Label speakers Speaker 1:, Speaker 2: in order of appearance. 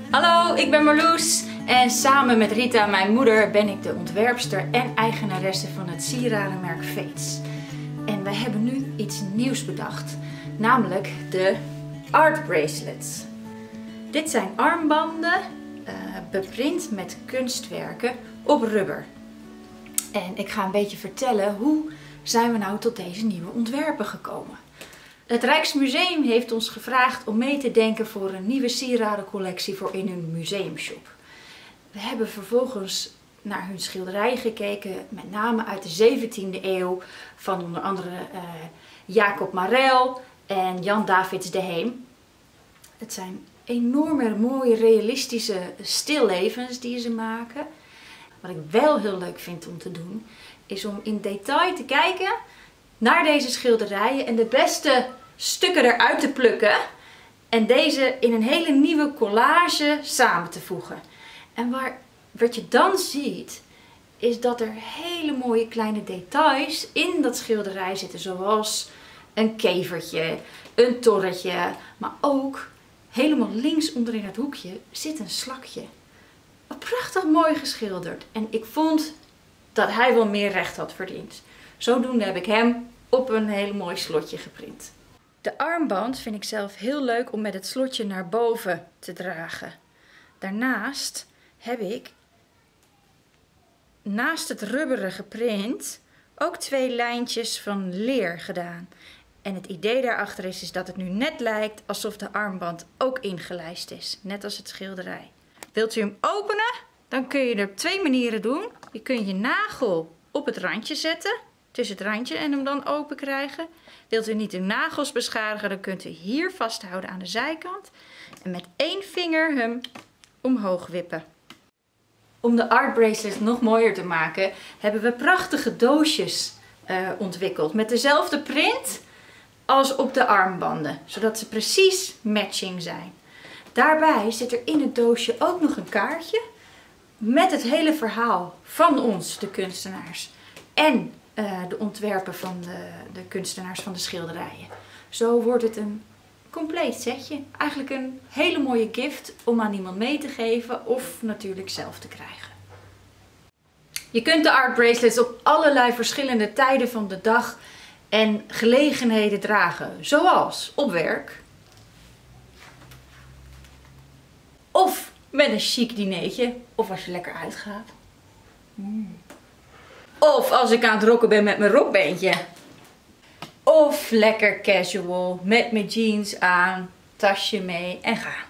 Speaker 1: Hallo, ik ben Marloes en samen met Rita, mijn moeder, ben ik de ontwerpster en eigenaresse van het sieradenmerk Fates. En wij hebben nu iets nieuws bedacht, namelijk de Art Bracelets. Dit zijn armbanden beprint met kunstwerken op rubber. En ik ga een beetje vertellen hoe zijn we nou tot deze nieuwe ontwerpen gekomen. Het Rijksmuseum heeft ons gevraagd om mee te denken voor een nieuwe sieradencollectie voor in hun museumshop. We hebben vervolgens naar hun schilderijen gekeken, met name uit de 17e eeuw, van onder andere Jacob Marel en Jan Davids de Heem. Het zijn enorme mooie realistische stillevens die ze maken. Wat ik wel heel leuk vind om te doen, is om in detail te kijken naar deze schilderijen en de beste stukken eruit te plukken en deze in een hele nieuwe collage samen te voegen. En wat je dan ziet, is dat er hele mooie kleine details in dat schilderij zitten, zoals een kevertje, een torretje, maar ook helemaal links onderin het hoekje zit een slakje. Prachtig mooi geschilderd en ik vond dat hij wel meer recht had verdiend. Zodoende heb ik hem op een heel mooi slotje geprint. De armband vind ik zelf heel leuk om met het slotje naar boven te dragen. Daarnaast heb ik naast het rubberige print ook 2 lijntjes van leer gedaan. En het idee daarachter is dat het nu net lijkt alsof de armband ook ingelijst is. Net als het schilderij. Wilt u hem openen? Dan kun je er op 2 manieren doen. Je kunt je nagel op het randje zetten, tussen het randje, en hem dan open krijgen. Wilt u niet uw nagels beschadigen, dan kunt u hier vasthouden aan de zijkant en met 1 vinger hem omhoog wippen. Om de Art Bracelets nog mooier te maken, hebben we prachtige doosjes ontwikkeld met dezelfde print als op de armbanden, zodat ze precies matching zijn. Daarbij zit er in het doosje ook nog een kaartje met het hele verhaal van ons, de kunstenaars, en de ontwerpen van de kunstenaars van de schilderijen. Zo wordt het een compleet setje. Eigenlijk een hele mooie gift om aan iemand mee te geven of natuurlijk zelf te krijgen. Je kunt de Art Bracelets op allerlei verschillende tijden van de dag en gelegenheden dragen, zoals op werk, of met een chic dinertje, of als je lekker uitgaat. Of als ik aan het rocken ben met mijn rockbandje. Of lekker casual, met mijn jeans aan, tasje mee en ga.